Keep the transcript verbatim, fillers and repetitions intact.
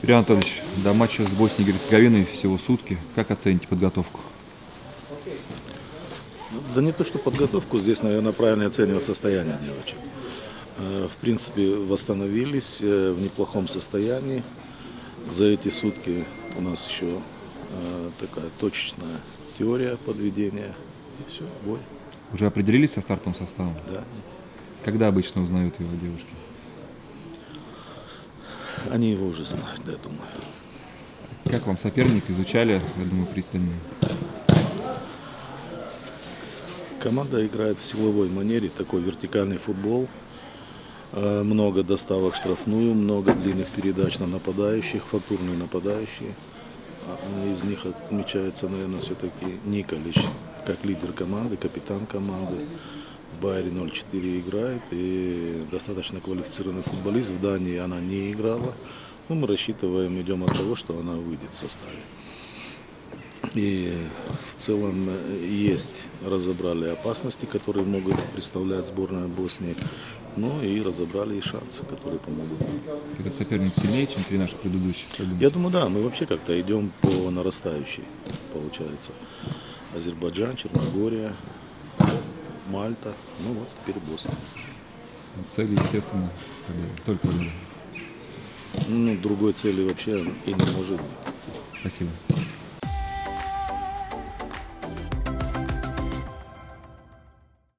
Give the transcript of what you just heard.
Илья Анатольевич, до матча с Боснией и Герцеговиной всего сутки. Как оцените подготовку? Да не то, что подготовку, здесь, наверное, правильно оценивать состояние девочек. В принципе, восстановились в неплохом состоянии. За эти сутки у нас еще такая точечная теория подведения. И все, бой. Уже определились со стартовым составом? Да. Когда обычно узнают его девушки? Они его уже знают, да, я думаю. Как вам соперник? Изучали, я думаю, пристально? Команда играет в силовой манере, такой вертикальный футбол. Много доставок в штрафную, много длинных передач на нападающих, фактурные нападающие. Из них отмечается, наверное, все-таки Николич, как лидер команды, капитан команды. В Байере ноль четыре играет и достаточно квалифицированный футболист. В Дании она не играла. Но мы рассчитываем, идем от того, что она выйдет в составе. И в целом есть, разобрали опасности, которые могут представлять сборная Боснии, но и разобрали и шансы, которые помогут. Этот соперник сильнее, чем три наших предыдущих? Я думаю, да, мы вообще как-то идем по нарастающей, получается. Азербайджан, Черногория, Мальта, ну вот теперь Босния. Цель, естественно, только победа. Ну, другой цели вообще и не может быть. Спасибо.